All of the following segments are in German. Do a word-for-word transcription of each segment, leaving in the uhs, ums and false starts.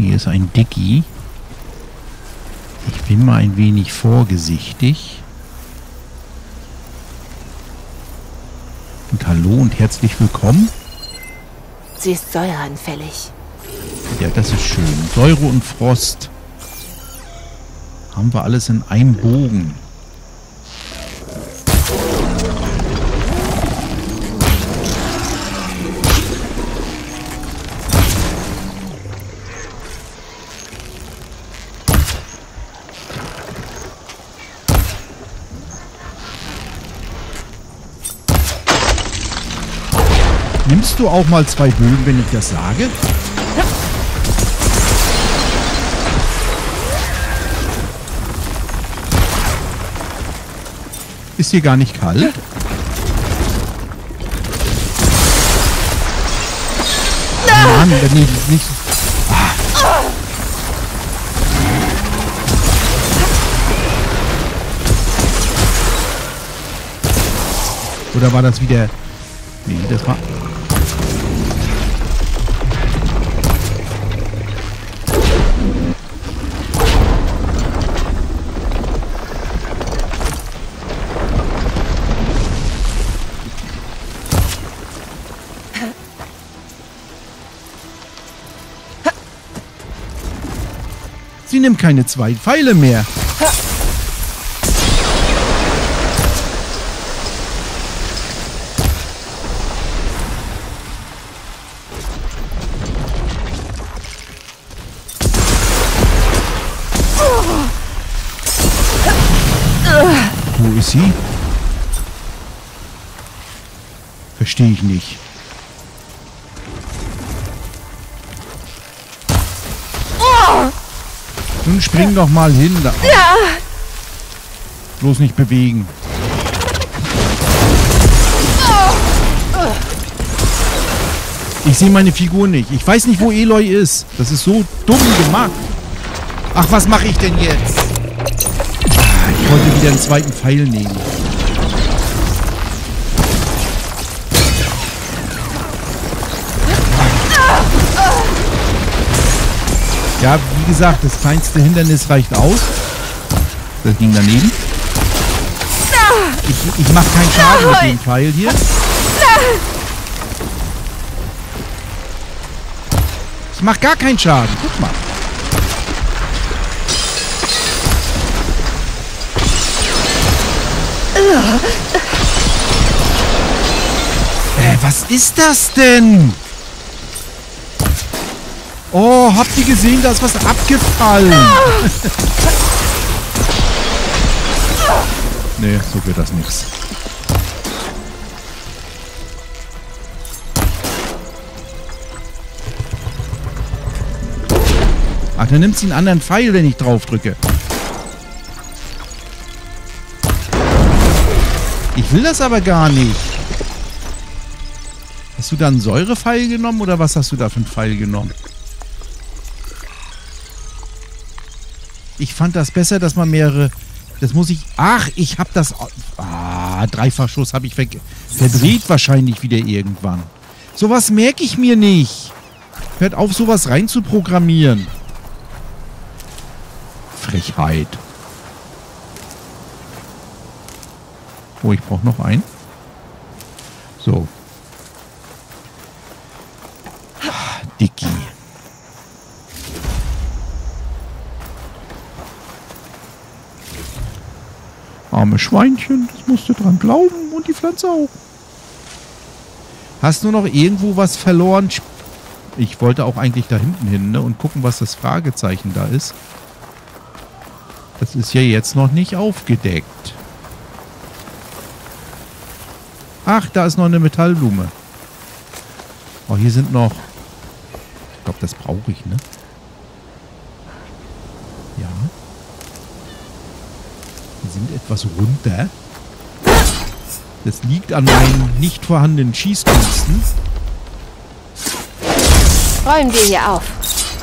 Hier ist ein Dicky. Ich bin mal ein wenig vorsichtig. Und hallo und herzlich willkommen. Sie ist säureanfällig. Ja, das ist schön. Säure und Frost. Haben wir alles in einem Bogen. Nimmst du auch mal zwei Bögen, wenn ich das sage? Ist hier gar nicht kalt? Mann, nee, nicht. Ah. Oder war das wieder... Nee, das war... Sie nimmt keine zwei Pfeile mehr. Wo ist sie? Verstehe ich nicht. Nun spring doch mal hin. Da. Ja. Bloß nicht bewegen. Ich sehe meine Figur nicht. Ich weiß nicht, wo Eloy ist. Das ist so dumm gemacht. Ach, was mache ich denn jetzt? Ich wollte wieder einen zweiten Pfeil nehmen. Ja, wie gesagt, das kleinste Hindernis reicht aus. Das ging daneben. Ich, ich mache keinen Schaden mit dem Pfeil hier. Ich mache gar keinen Schaden. Guck mal. Äh, was ist das denn? Oh, habt ihr gesehen, da ist was abgefallen? Nee, so wird das nichts. Ach, dann nimmt sie einen anderen Pfeil, wenn ich drauf drücke. Ich will das aber gar nicht. Hast du da einen Säurepfeil genommen oder was hast du da für einen Pfeil genommen? Ich fand das besser, dass man mehrere... Das muss ich... Ach, ich hab das... Ah, Dreifachschuss habe ich weg... Verdreht wahrscheinlich wieder irgendwann. Sowas merke ich mir nicht. Hört auf, sowas rein zu programmieren. Frechheit. Oh, ich brauche noch einen. So. Dicky. Arme Schweinchen, das musst du dran glauben und die Pflanze auch. Hast du noch irgendwo was verloren? Ich wollte auch eigentlich da hinten hin, ne, und gucken, was das Fragezeichen da ist. Das ist ja jetzt noch nicht aufgedeckt. Ach, da ist noch eine Metallblume. Oh, hier sind noch... Ich glaube, das brauche ich, ne? Ja. Die sind etwas runter. Das liegt an meinen nicht vorhandenen Schießkünsten. Räumen wir hier auf.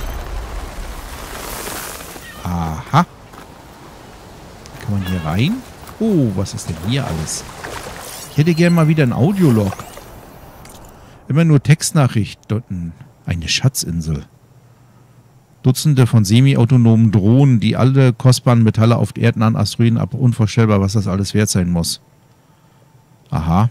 Aha. Kann man hier rein? Oh, was ist denn hier alles? Ich hätte gerne mal wieder ein Audiolog. Immer nur Textnachrichten. Eine Schatzinsel. Dutzende von semi-autonomen Drohnen, die alle kostbaren Metalle auf erdnahen Asteroiden ab. Unvorstellbar, was das alles wert sein muss. Aha.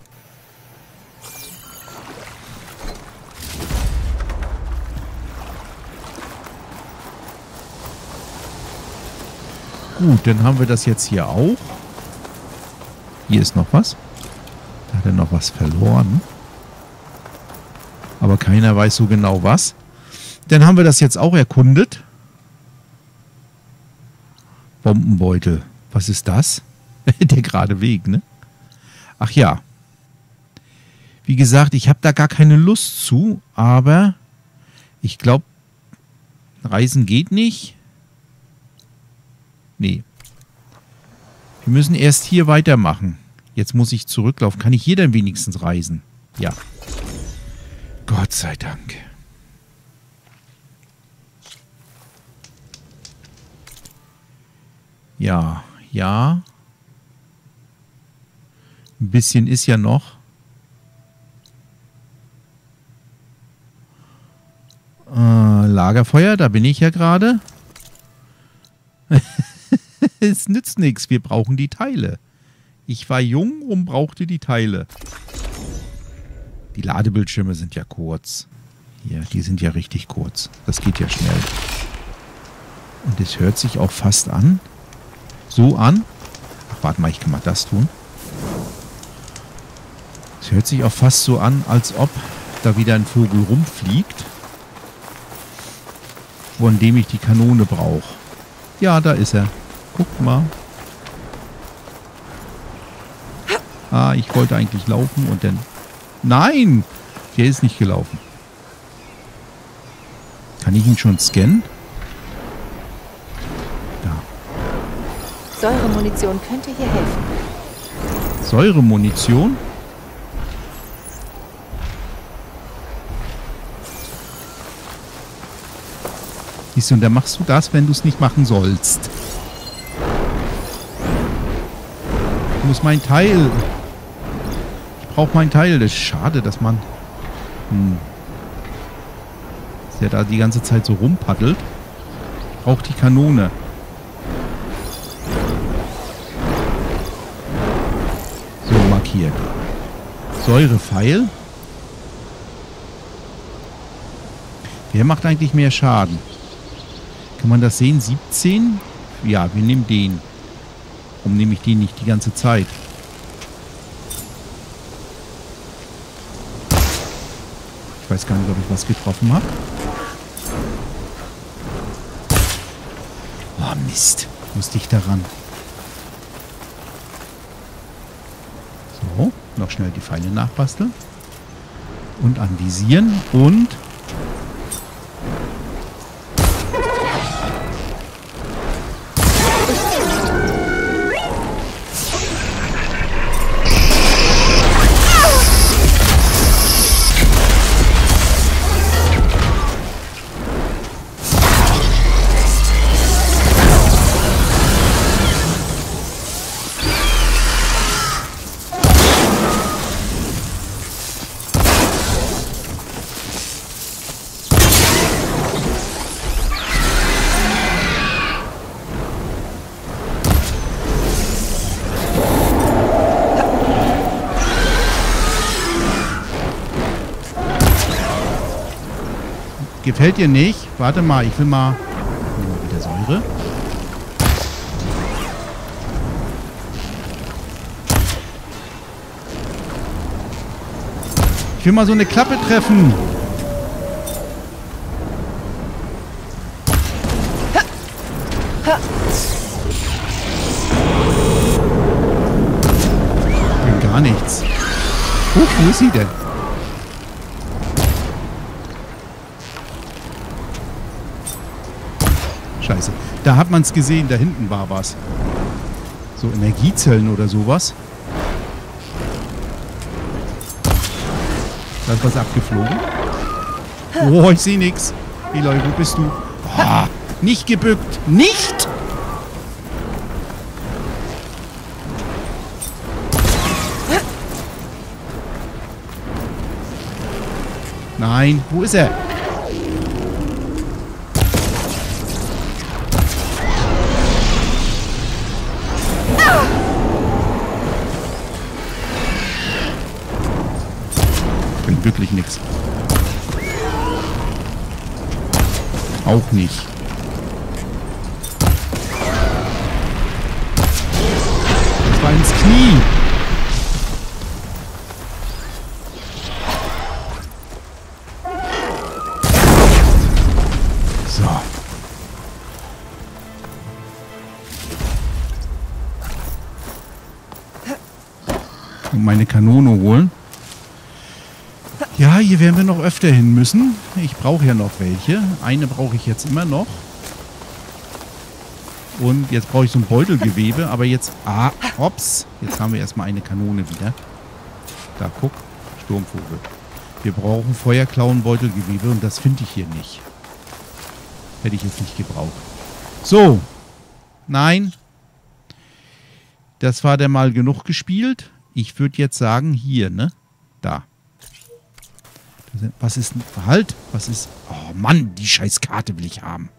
Gut, dann haben wir das jetzt hier auch. Hier ist noch was. Da hat er noch was verloren. Aber keiner weiß so genau was. Dann haben wir das jetzt auch erkundet. Bombenbeutel. Was ist das? Der gerade Weg, ne? Ach ja. Wie gesagt, ich habe da gar keine Lust zu, aber ich glaube, Reisen geht nicht. Nee. Wir müssen erst hier weitermachen. Jetzt muss ich zurücklaufen. Kann ich hier dann wenigstens reisen? Ja. Gott sei Dank. Ja, ja. Ein bisschen ist ja noch. Äh, Lagerfeuer, da bin ich ja gerade. Es nützt nichts, wir brauchen die Teile. Ich war jung und brauchte die Teile. Die Ladebildschirme sind ja kurz. Hier, die sind ja richtig kurz. Das geht ja schnell. Und es hört sich auch fast an. So an. Ach, warte mal, ich kann mal das tun. Es hört sich auch fast so an, als ob da wieder ein Vogel rumfliegt, von dem ich die Kanone brauche. Ja, da ist er. Guckt mal. Ah, ich wollte eigentlich laufen und dann... Nein! Der ist nicht gelaufen. Kann ich ihn schon scannen? Da. Säuremunition könnte hier helfen. Säuremunition? Siehst du, und dann machst du das, wenn du es nicht machen sollst. Ich muss mein Teil... Ich brauche mein Teil. Das ist schade, dass man... Hm, dass der da die ganze Zeit so rumpaddelt. Ich brauche die Kanone. So, markiert. Säurepfeil. Wer macht eigentlich mehr Schaden? Kann man das sehen? siebzehn? Ja, wir nehmen den. Warum nehme ich den nicht die ganze Zeit? Ich weiß gar nicht, ob ich was getroffen habe. Oh, Mist. Musste ich daran. So, noch schnell die Pfeile nachbasteln. Und anvisieren. Und... Gefällt dir nicht? Warte mal, ich will mal... Wieder Säure. Ich will mal so eine Klappe treffen. Ich bin gar nichts. Huch, wo ist sie denn? Scheiße. Da hat man es gesehen, da hinten war was. So Energiezellen oder sowas. Da ist was abgeflogen. Oh, ich sehe nichts. Eloy, wo bist du? Oh, nicht gebückt. Nicht! Nein, wo ist er? wirklich nichts. Auch nicht. Das war ins Knie. So. Und meine Kanone holen. Ja, hier werden wir noch öfter hin müssen. Ich brauche ja noch welche. Eine brauche ich jetzt immer noch. Und jetzt brauche ich so ein Beutelgewebe. Aber jetzt... Ah, hops. Jetzt haben wir erstmal eine Kanone wieder. Da, guck. Sturmvogel. Wir brauchen Feuerklauen, Beutelgewebe. Und das finde ich hier nicht. Hätte ich jetzt nicht gebraucht. So. Nein. Das war der mal genug gespielt. Ich würde jetzt sagen, hier, ne? Da. Was ist... Halt! Was ist... Oh Mann, die scheiß Karte will ich haben.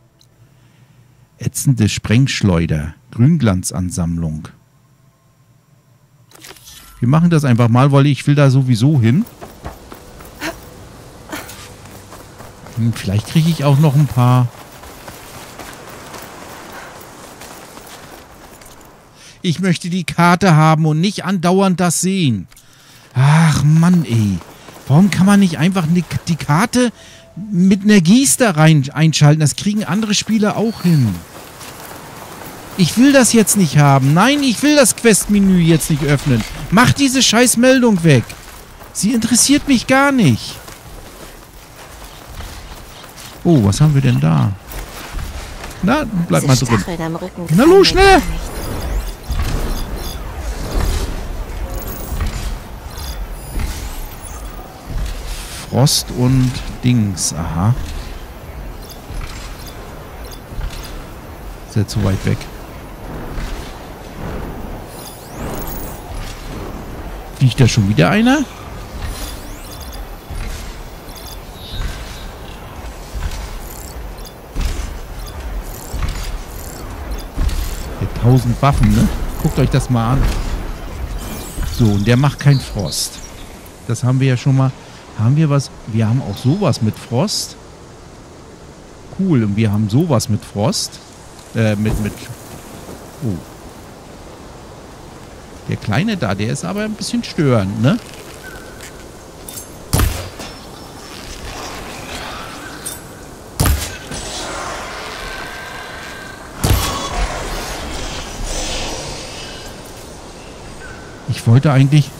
Ätzende Sprengschleuder. Grünglanzansammlung. Wir machen das einfach mal, weil ich will da sowieso hin. Hm, vielleicht kriege ich auch noch ein paar... Ich möchte die Karte haben und nicht andauernd das sehen. Ach Mann, ey. Warum kann man nicht einfach die Karte mit einer Geste rein einschalten? Das kriegen andere Spieler auch hin. Ich will das jetzt nicht haben. Nein, ich will das Questmenü jetzt nicht öffnen. Mach diese scheiß Meldung weg. Sie interessiert mich gar nicht. Oh, was haben wir denn da? Na, bleib mal drin. Na los, schnell! Frost und Dings. Aha. Ist ja zu weit weg. Fliegt da schon wieder einer? Der tausend Waffen, ne? Guckt euch das mal an. So, und der macht keinen Frost. Das haben wir ja schon mal. Haben wir was? Wir haben auch sowas mit Frost. Cool. Und wir haben sowas mit Frost. Äh, mit, mit... Oh. Der Kleine da, der ist aber ein bisschen störend, ne? Ich wollte eigentlich...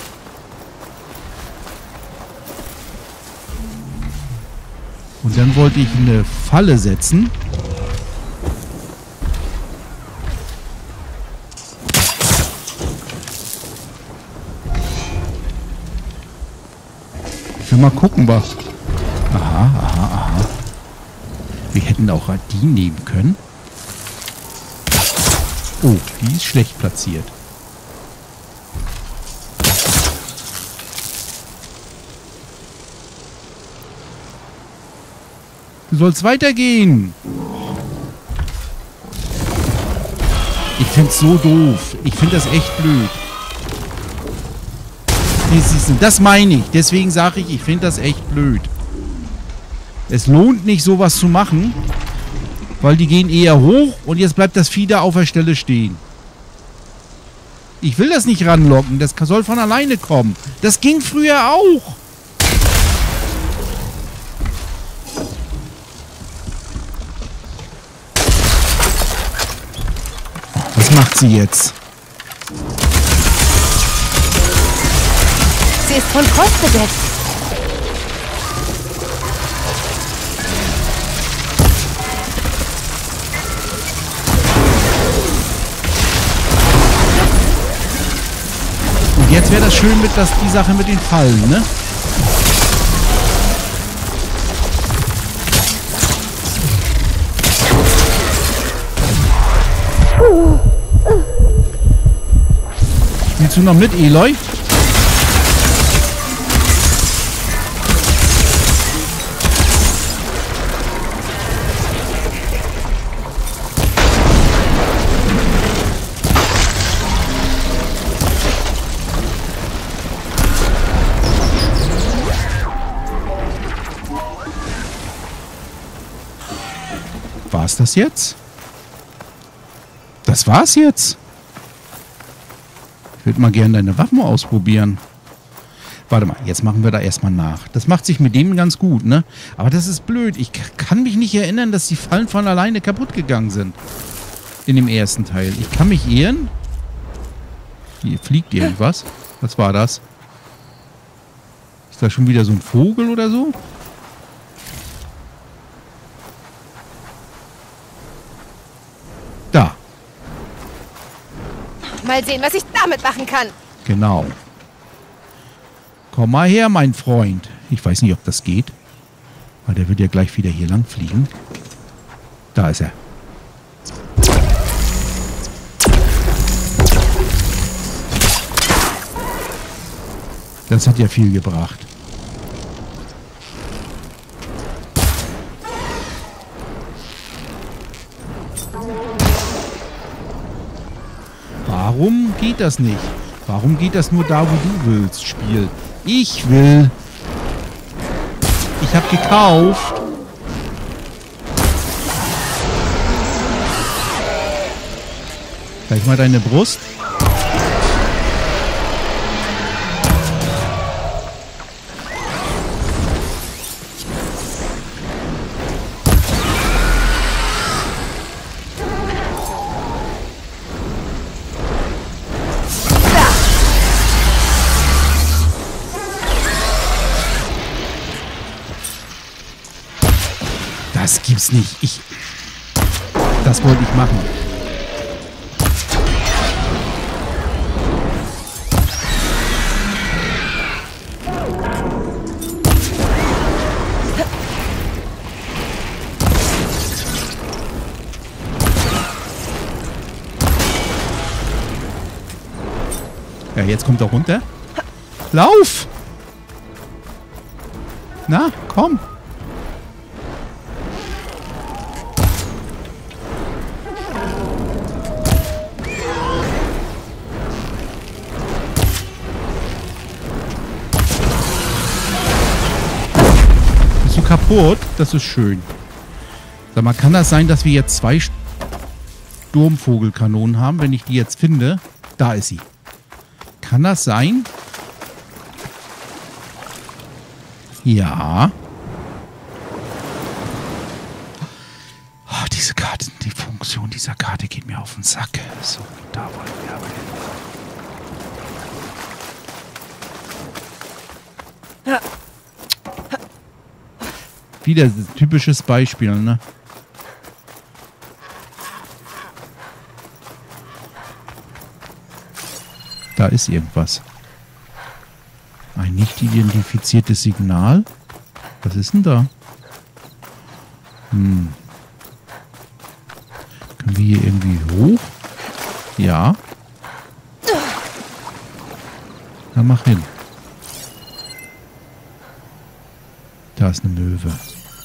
Und dann wollte ich eine Falle setzen. Ich will mal gucken, was... Aha, aha, aha. Wir hätten auch die nehmen können. Oh, die ist schlecht platziert. Du sollst weitergehen. Ich find's so doof. Ich find das echt blöd. Das meine ich. Deswegen sage ich, ich finde das echt blöd. Es lohnt nicht, sowas zu machen, weil die gehen eher hoch und jetzt bleibt das Vieh da auf der Stelle stehen. Ich will das nicht ranlocken. Das soll von alleine kommen. Das ging früher auch. Was macht sie jetzt? Sie ist von Frost bedeckt. Und jetzt wäre das schön mit das, die Sache mit den Fallen, ne? Spielst du noch mit, Eloy? War's das jetzt? Das war's jetzt. Ich würde mal gerne deine Waffen ausprobieren. Warte mal, jetzt machen wir da erstmal nach. Das macht sich mit dem ganz gut, ne? Aber das ist blöd. Ich kann mich nicht erinnern, dass die Fallen von alleine kaputt gegangen sind. In dem ersten Teil. Ich kann mich irren. Hier fliegt irgendwas. Was war das? Ist da schon wieder so ein Vogel oder so? Da. Mal sehen, was ich damit machen kann. Genau. Komm mal her, mein Freund. Ich weiß nicht, ob das geht. Weil der wird ja gleich wieder hier lang fliegen. Da ist er. Das hat ja viel gebracht. Warum geht das nicht? Warum geht das nur da, wo du willst, Spiel? Ich will. Ich hab gekauft. Gleich mal deine Brust. Das gibt's nicht. Ich. Das wollte ich machen. Ja, jetzt kommt er runter. Lauf! Na, komm! Kaputt. Das ist schön. Sag mal, kann das sein, dass wir jetzt zwei Sturmvogelkanonen haben, wenn ich die jetzt finde? Da ist sie. Kann das sein? Ja. Oh, diese Karte, die Funktion dieser Karte geht mir auf den Sack. So, da wollen wir aber hin. Ja. Wieder ein typisches Beispiel, ne? Da ist irgendwas. Ein nicht identifiziertes Signal. Was ist denn da? Hm. Können wir hier irgendwie hoch? Ja. Na, mach hin. Da ist eine Möwe.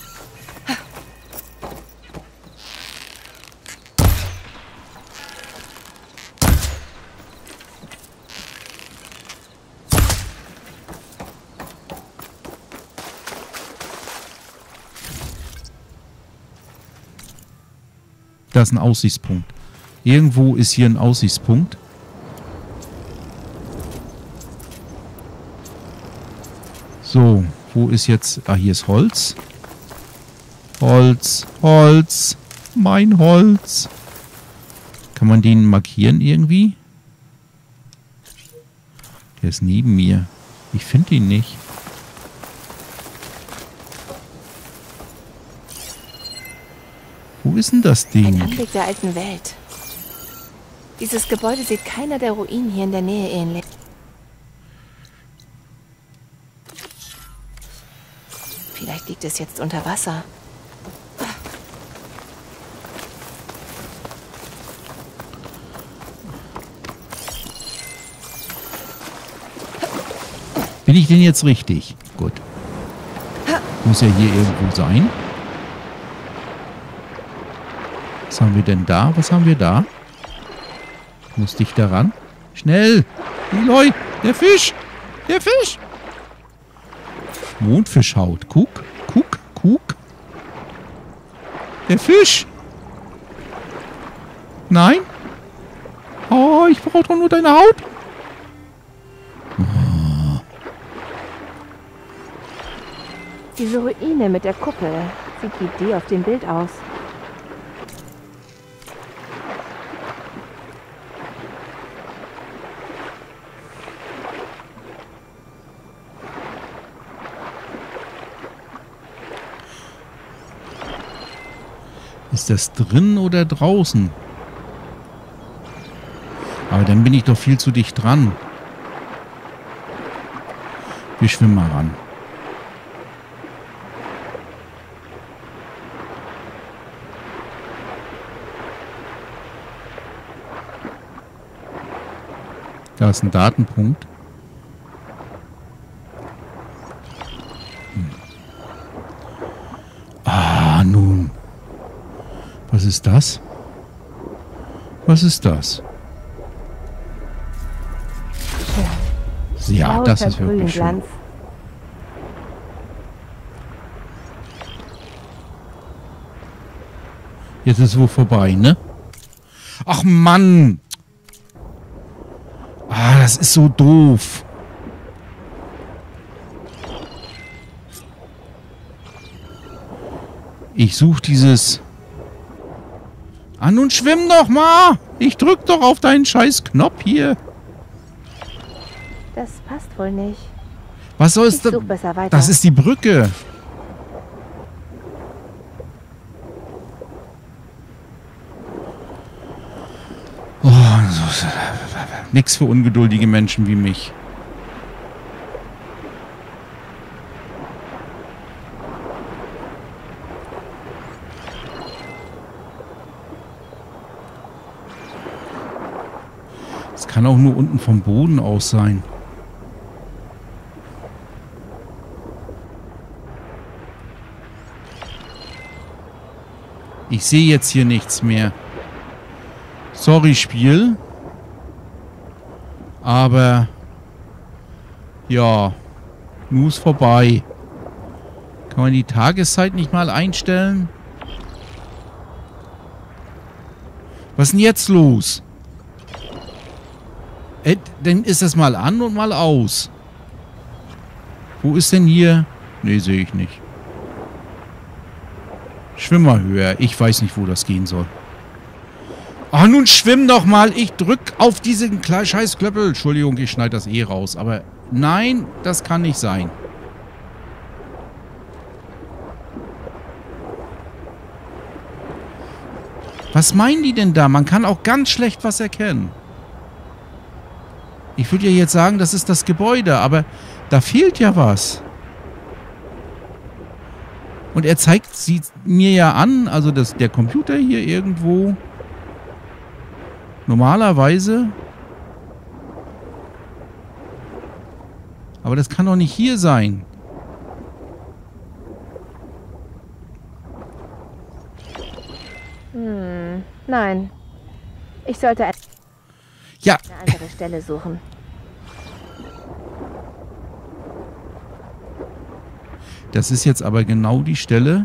Da ist ein Aussichtspunkt. Irgendwo ist hier ein Aussichtspunkt. So, wo ist jetzt... Ah, hier ist Holz. Holz, Holz, mein Holz. Kann man den markieren irgendwie? Der ist neben mir. Ich finde ihn nicht. Wo ist denn das Ding? Ein Anblick der alten Welt. Dieses Gebäude sieht keiner der Ruinen hier in der Nähe ähnlich. Vielleicht liegt es jetzt unter Wasser. Bin ich denn jetzt richtig? Gut. Muss ja hier irgendwo sein. Was haben wir denn da? Was haben wir da? Muss dich daran. Schnell! Eloy! Der Fisch! Der Fisch! Mondfischhaut. Guck, guck, guck. Der Fisch! Nein? Oh, ich brauche doch nur deine Haut. Diese Ruine mit der Kuppel sieht wie die auf dem Bild aus. Ist das drin oder draußen? Aber dann bin ich doch viel zu dicht dran. Wir schwimmen mal ran. Da ist ein Datenpunkt. Hm. Ah, nun. Was ist das? Was ist das? Ja, das ist wirklich schön. Jetzt ist es wohl vorbei, ne? Ach Mann! Ah, das ist so doof. Ich suche dieses... Ah, nun schwimm doch mal! Ich drück doch auf deinen scheiß Knopf hier. Das passt wohl nicht. Was soll es denn? Das ist die Brücke. Oh, so, nix für ungeduldige Menschen wie mich. Es kann auch nur unten vom Boden aus sein. Ich sehe jetzt hier nichts mehr. Sorry, Spiel. Aber ja, nun ist vorbei. Kann man die Tageszeit nicht mal einstellen? Was ist denn jetzt los? Äh, dann ist das mal an und mal aus. Wo ist denn hier? Ne, sehe ich nicht. Schwimm mal höher. Ich weiß nicht, wo das gehen soll. Ach, nun schwimm doch mal. Ich drück auf diesen scheiß Klöppel. Entschuldigung, ich schneide das eh raus. Aber nein, das kann nicht sein. Was meinen die denn da? Man kann auch ganz schlecht was erkennen. Ich würde ja jetzt sagen, das ist das Gebäude, aber da fehlt ja was. Und er zeigt sie mir ja an, also das, der Computer hier irgendwo. Normalerweise. Aber das kann doch nicht hier sein. Hm, nein. Ich sollte eine ja. andere Stelle suchen. Das ist jetzt aber genau die Stelle.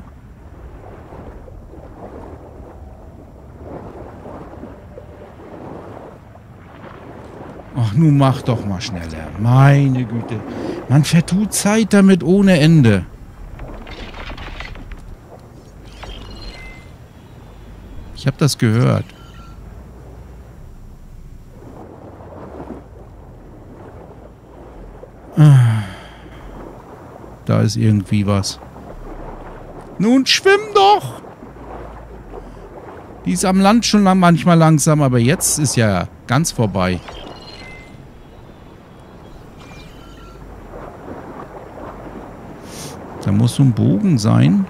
Ach, nun mach doch mal schneller. Meine Güte. Man vertut Zeit damit ohne Ende. Ich habe das gehört. Da ist irgendwie was. Nun schwimm doch! Die ist am Land schon manchmal langsam, aber jetzt ist ja ganz vorbei. Da muss so ein Bogen sein.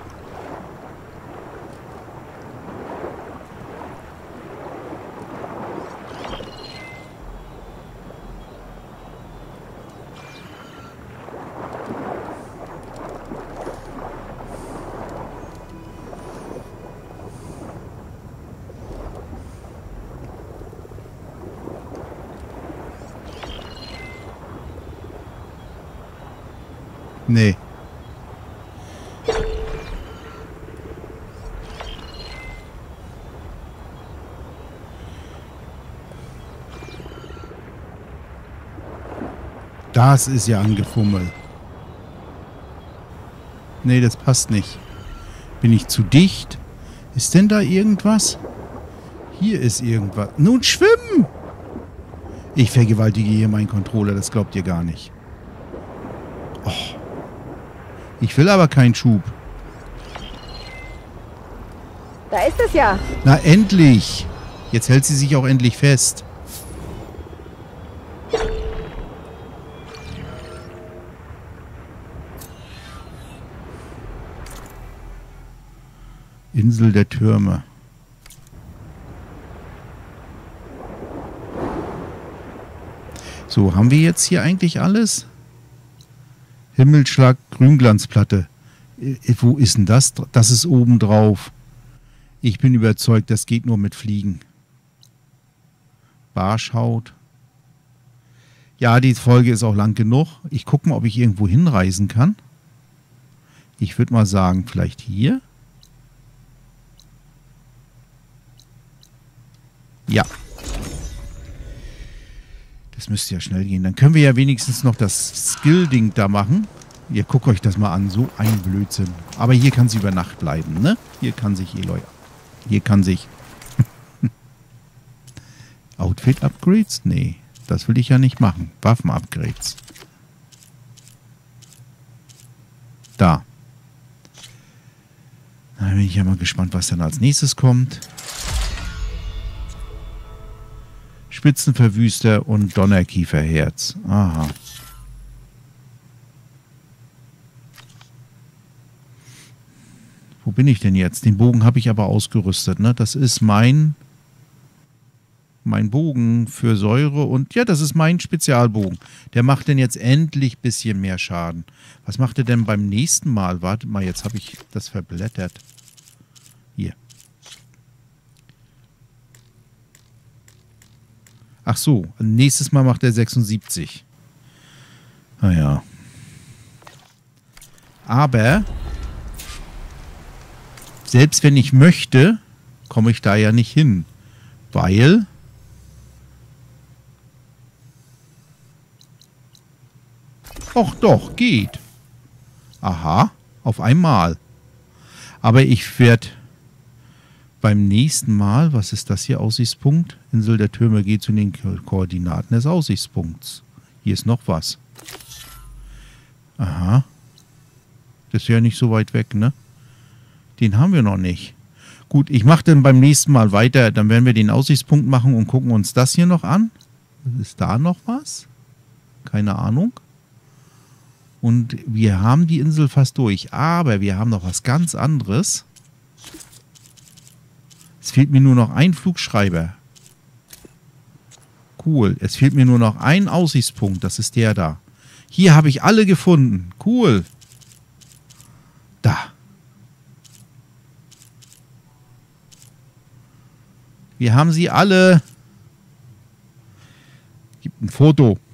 Nee. Das ist ja angefummelt. Nee, das passt nicht. Bin ich zu dicht? Ist denn da irgendwas? Hier ist irgendwas. Nun schwimmen! Ich vergewaltige hier meinen Controller, das glaubt ihr gar nicht. Oh. Ich will aber keinen Schub. Da ist es ja. Na endlich! Jetzt hält sie sich auch endlich fest. Insel der Türme. So, haben wir jetzt hier eigentlich alles? Himmelschlag, Grünglanzplatte. Äh, wo ist denn das? Das ist oben drauf. Ich bin überzeugt, das geht nur mit Fliegen. Barschhaut. Ja, die Folge ist auch lang genug. Ich gucke mal, ob ich irgendwo hinreisen kann. Ich würde mal sagen, vielleicht hier. Ja. Das müsste ja schnell gehen. Dann können wir ja wenigstens noch das Skill-Ding da machen. Ihr guckt euch das mal an. So ein Blödsinn. Aber hier kann sie über Nacht bleiben, ne? Hier kann sich Eloy. Hier kann sich... Outfit-Upgrades? Nee, das will ich ja nicht machen. Waffen-Upgrades. Da. Da bin ich ja mal gespannt, was dann als nächstes kommt. Spitzenverwüster und Donnerkieferherz. Aha. Wo bin ich denn jetzt? Den Bogen habe ich aber ausgerüstet, ne? Das ist mein mein Bogen für Säure und ja, das ist mein Spezialbogen. Der macht denn jetzt endlich ein bisschen mehr Schaden. Was macht er denn beim nächsten Mal? Warte mal, jetzt habe ich das verblättert. Hier. Ach so, nächstes Mal macht er sechsundsiebzig. Naja. Aber selbst wenn ich möchte, komme ich da ja nicht hin. Weil Och doch, geht. Aha, auf einmal. Aber ich werde beim nächsten Mal, was ist das hier, Aussichtspunkt? Insel der Türme geht zu den Ko Koordinaten des Aussichtspunkts. Hier ist noch was. Aha. Das ist ja nicht so weit weg, ne? Den haben wir noch nicht. Gut, ich mache dann beim nächsten Mal weiter. Dann werden wir den Aussichtspunkt machen und gucken uns das hier noch an. Ist da noch was? Keine Ahnung. Und wir haben die Insel fast durch. Aber wir haben noch was ganz anderes. Es fehlt mir nur noch ein Flugschreiber. Cool. Es fehlt mir nur noch ein Aussichtspunkt. Das ist der da. Hier habe ich alle gefunden. Cool. Da. Wir haben sie alle. Gibt ein Foto.